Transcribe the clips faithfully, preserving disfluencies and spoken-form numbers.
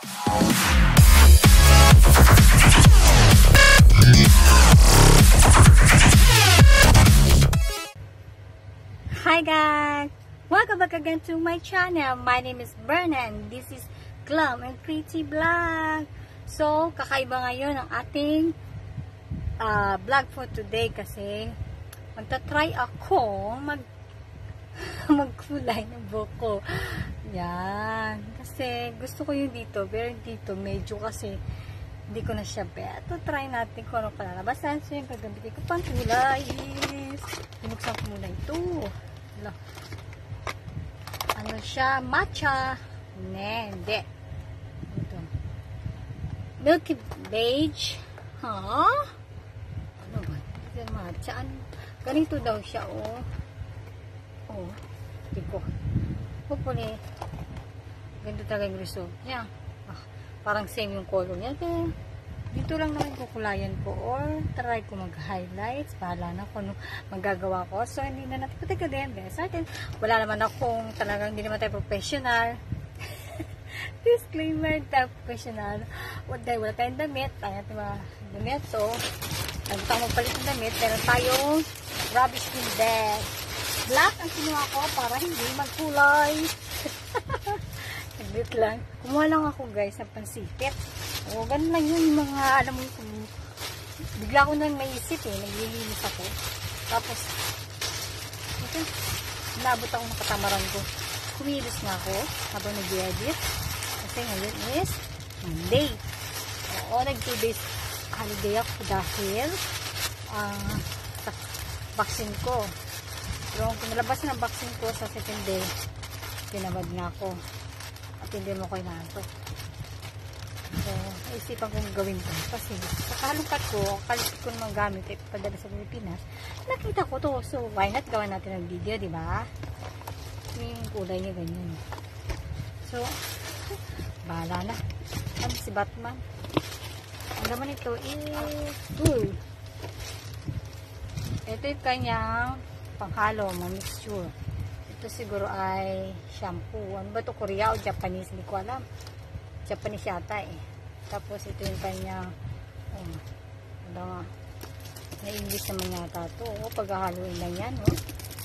Hi guys! Welcome back again to my channel. My name is Berna and this is Glam and Pretty Vlog. So, kakaiba ngayon ang ating uh, vlog for today kasi magta-try ako mag magkulay ng buhok ko. Yan. Kasi gusto ko yung dito, pero dito medyo kasi hindi ko na siya beto. Try natin kung ano kalalabasan. So, yung gagamitin ko pang kulay is binuksan ko muna ito. Ano siya? Matcha. Ne, hindi. Ito. Milky beige. Ha? Ano ba? Ito matcha. Ano? Ganito daw siya, oh. Oh. Tiko. Hopefully, ganito talaga yung result niya. Ah, parang same yung color niya. Pero, dito lang naman kukulayan ko or try ko mag-highlights. Bahala na kung ano magagawa ko. So, hindi na natin patay ka din. Sa atin, wala naman akong talagang hindi naman tayo professional. Disclaimer, tayo professional. Dahil wala tayong damit. Tayo natin mga damit. So, nagpunta tayo magpalit ng damit. Meron tayong rubbish bin bag. Black ang kinuha ko para hindi magkulay. Saglit lang. Kumuha lang ako guys ng pansipit. O, ganun lang yung mga, alam mo, bigla ko nang naisip eh, naglilinis ako. Tapos, ito, nabot ako ng katamaran ko. Kumilos na ako habang nag-edit. Kasi ngayon is Monday. Oo, nag-two days holiday ako dahil uh, vaccine ko. Pero kung nalabas na ang vaccine ko sa second day, tinamad na ako. At hindi mo ko inaantok. So, naisipan kong gawin ko. Kasi, sa kalungkat ko, kalungkat ko naman gamit eh, padala sa Pilipinas, nakita ko to. So, why not gawan natin ng video, di ba? Yung kulay niya ganyan. So, bahala na. Ano si Batman? Ang naman ito is tool. Ito yung kanyang panghalo, ma-mixture. Ito siguro ay shampoo. Ano ba ito? Korea o Japanese? Hindi ko alam. Japanese yata eh. Tapos ito yung kanyang oh, ano nga na English naman yata ito. O, oh, paghahaluin lang yan oh.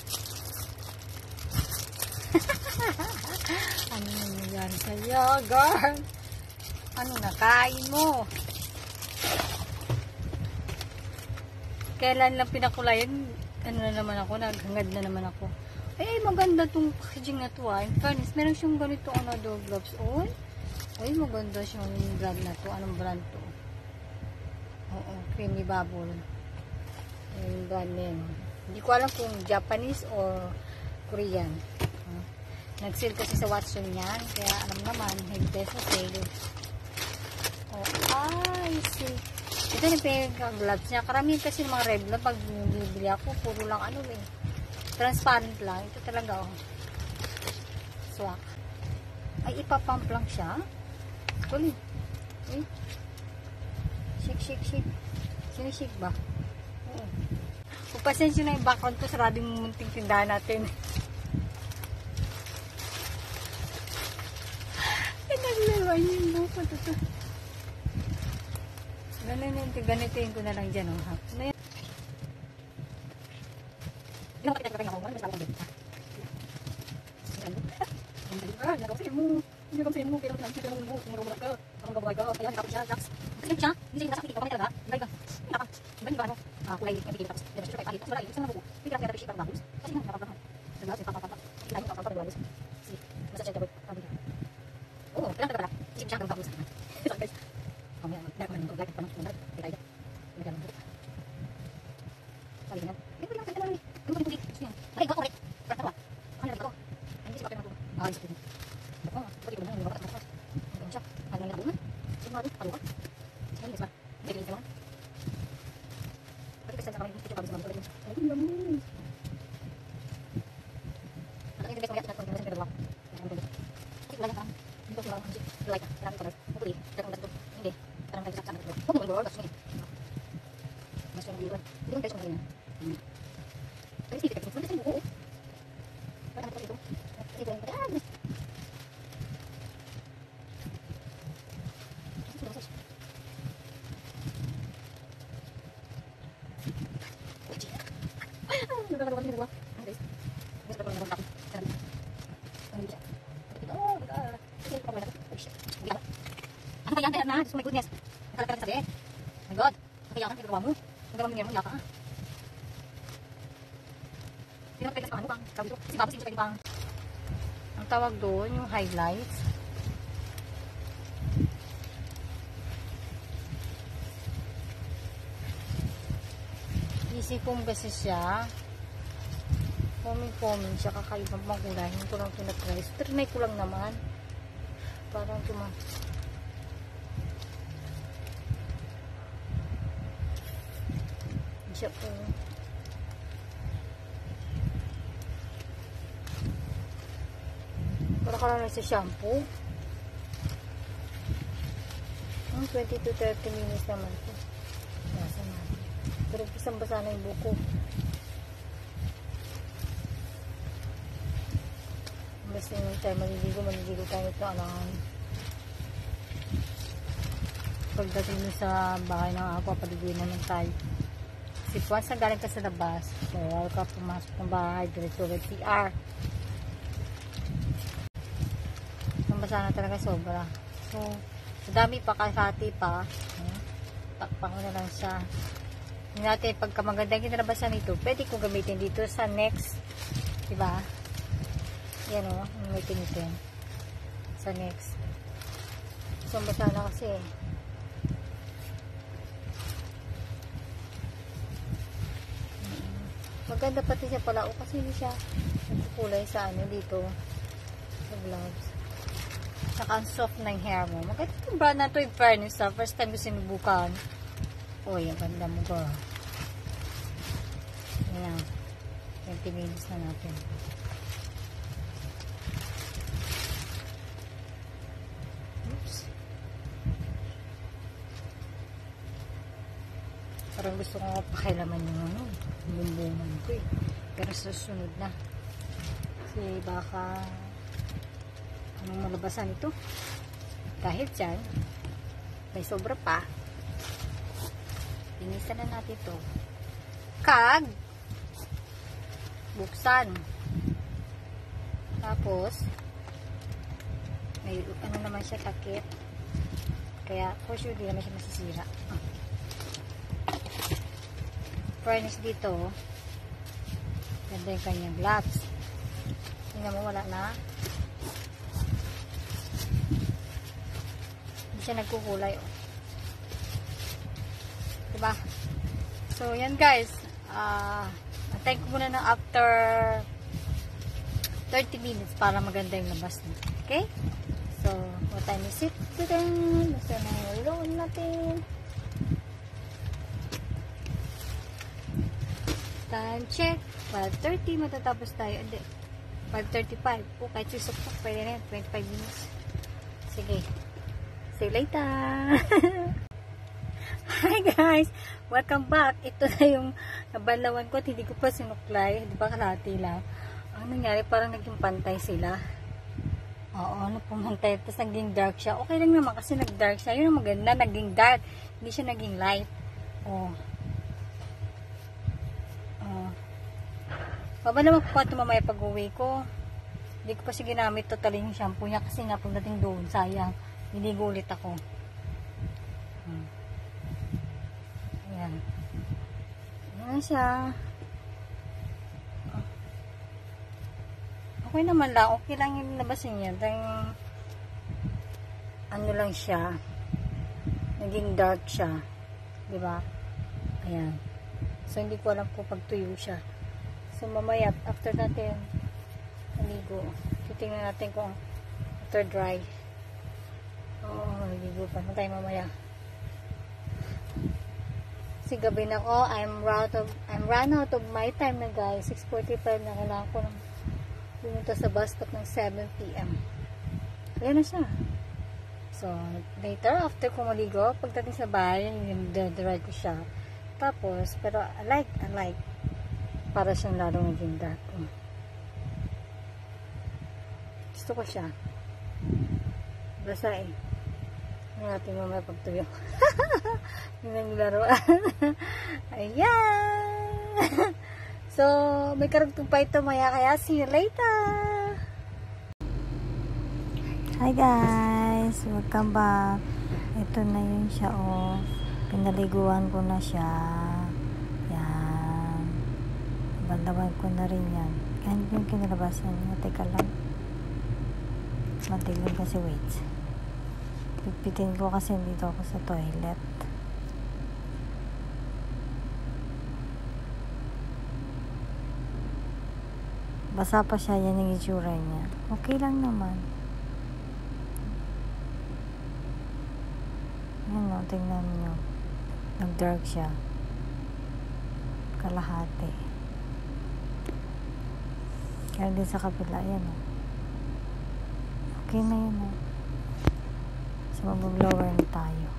Ano nangyayari sa'yo, girl? Ano nakain mo? Kailan lang pinakulayan, ano na naman ako, naghangad na naman ako. Eh, maganda tong packaging na to ah. In fairness, meron siyang ganito ano do gloves on. Ay, maganda siyang brand na to. Anong brand to? Oo, creamy bubble. Yung brand name. Hindi ko alam kung Japanese or Korean. Uh, Nag-sale kasi sa Watson yan. Kaya alam naman, higit sa sale. Oh, ay, see. Ito na yung gloves niya. Karamihan kasi ng mga red na pag bibili ako, puro lang ano eh. Transparent lang. Ito talaga oh. Swak. Ay, ipapump lang siya. Kulit. Eh. Shake, shake, shake. Sinishake ba? Oo. Pagpasensyo na yung background ko, sarado yung munting tindahan natin. Ay, naglawan yung buko. Ganito, ganitoin ko na lang dyan. Oh. Ano yan? Hindi naman kita kapag ako. Ano masalang din? Hindi ka mo, pero nakikita mo mo, kumurumura ka, ang gabagay ka, kaya nakapit siya, Jax. Kasi siya, hindi siya nasa kapit ka, kami talaga, ibay ka, naka, ibay ba ano, kulay, kapit tapos, pero siya kahit, tapos wala, ibig sa nabuko, hindi ka nakapit siya, parang bagos, kasi nga, nakapit ka, diba, siya papapapa, hindi tayo, papapapa, bagos, si, basta siya, dapat, kami ka. Oo, kailangan ka pala, isip siya, kang bagos, so guys, kami, nakaman ko, like, panang, panang, kita ito, hindi ka nabuko. Sabi nga, hindi ko lang, kaya naman, hindi ko tubig, gusto yan, okay, go, correct, correct ako, ano na ko, hindi siya kapit nabuko, ah, isip ko. Oh, pwede ko na yung mga katas. Ano siya? Ano na bunga? Siguro, ano ka? Ano ba? Hindi ko naman. Pwede kasi sa kamay, hindi ko pa bisa mamulad. Ay, naman. Ano yung best magyat na kung pero wala. Ano ba? Kasi wala ka. Hindi ko sila kasi like, marami pa rin. Hopefully, tatang dato. Hindi. Parang tayo sa sana ko. Huwag mo bro, that's me. Mas yung diwan. Hindi ko tayo sa mga. Kasi hindi ka kasi buo. Parang ito ito. Ito yung Ano kaya kaya na? So my goodness. Nakalaga lang sabi. My God. Kaya ka, pinagawa mo. Nagawa mo niya mo, yaka ka. Hindi naman pwede sa ano bang tawag dito. Kasi babas, hindi pwede bang ang tawag doon, yung highlights. Easy kong kasi siya. Foaming-foaming siya, kakaibang magulay. Hindi ko lang tinatry. So, trinay ko lang naman. Parang tuma... Hindi siya po. Para ka lang sa shampoo. Hmm, twenty to thirty minutes naman po. Basa natin. Pero isang basa na yung buko. Basta yung tayo maliligo, maliligo tayo ito alangan. Pagdating sa bahay ng ako, paliguin naman tayo. Kasi once na galing ka sa labas, so wala ka pumasok ng bahay, diretso ulit C R. Ang basa na talaga sobra. So, dami pa, kahati pa. Takpang ko na lang siya. Hindi natin, pagka magandang kinalabasan nito, pwede ko gamitin dito sa next. Diba? Yan o, may tinitin sa next. So, basa na kasi eh. Maganda pati siya pala o kasi hindi siya nagkukulay sa ano dito sa gloves. Saka ang soft na yung hair mo. Maganda itong brand na ito yung fairness ha. First time ko sinubukan. Uy, ang ganda mo ko. Ayan. twenty minutes na natin. Parang gusto ko pakilaman yung ano, bumbungan ko eh. Pero susunod na. Kasi baka anong malabasan ito. Dahil dyan, may sobra pa. Linisan na natin ito. Kag buksan. Tapos may ano naman siya, takip. Kaya for sure di naman siya masisira. Furnace dito, ganda yung kanyang gloves. Tingnan mo, wala na. Hindi siya nagkukulay oh. Diba? So yan guys, uh, antayin ko muna ng after thirty minutes para maganda yung labas niya. Okay? So what time is it? Basta na yung loan natin. Time check. five thirty matatapos tayo. Hindi. five thirty-five. O, kahit susuktok. Pwede na yan. twenty-five minutes. Sige. See you later. Hi guys. Welcome back. Ito na yung nabalawan ko at hindi ko pa sinuklay. Di ba kalahati lang? Ang nangyari, parang naging pantay sila. Oo, ano pumantay. Tapos naging dark siya. Okay lang naman kasi nag-dark siya. Yun ang maganda. Naging dark. Hindi siya naging light. Oh. Baba naman ko pa ito mamaya pag uwi ko. Hindi ko pa siya ginamit totally yung shampoo niya kasi nga pagdating doon, sayang. Hindi ulit ako. Hmm. Ayan. Ayan siya. Okay naman lang. Okay lang yung labasin niya. Dahil ano lang siya. Naging dark siya. Diba? Ayan. So, hindi ko alam kung pagtuyo siya. So, mamaya, after natin maligo, titingnan natin kung after dry. Oo, maligo pa. Ano tayo mamaya? Kasi gabi na ko, I'm run out of, I'm run out of my time na guys. six forty-five na kailangan ko nang pumunta sa bus stop ng seven p m Ayan na siya. So, later, after ko maligo, pagdating sa bahay, yung dry ko siya. Tapos, pero I like, I like. Para siyang lalong naging dark. Gusto ko siya. Basta eh. Hindi natin mamaya pagtuyo. Yung laruan. Ayan! So, may karugtong pa ito maya, kaya see you later! Hi guys! Welcome back! Ito na yun siya, oh. Pinaliguan ko na siya. Yan. Bandawan ko na rin yan. Yan yung kinalabasan niya. Teka lang. Matilim kasi, wait. Pipitin ko kasi dito ako sa toilet. Basa pa siya, yan yung itsura niya. Okay lang naman. Yan o, tingnan nyo. Nag-dark siya. Kalahati. Kaya din sa kapila, yan o. Okay na yun o. So, mag-blower na tayo.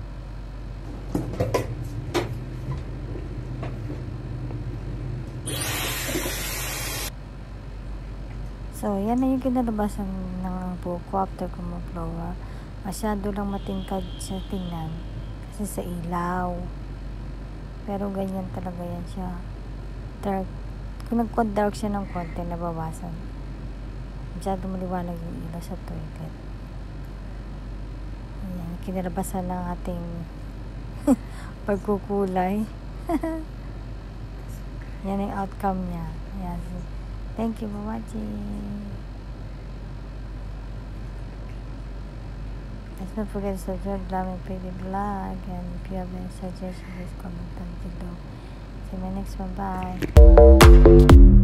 So, yan na yung kinalabasan ng buko after ko mag-blower. Masyado lang matingkad siya tingnan kasi sa ilaw. Pero ganyan talaga yan siya. Dark. Kung nag-dark siya ng konti, nabawasan. Masyado maliwanag yung ilaw sa toilet. Ayan, kinalabasan ng ating pagkukulay. Yan yung outcome niya. Ayan. Thank you for watching. Please don't forget to subscribe to my pretty vlog, and if you have any suggestions, please comment down below. See you in my next one. Bye.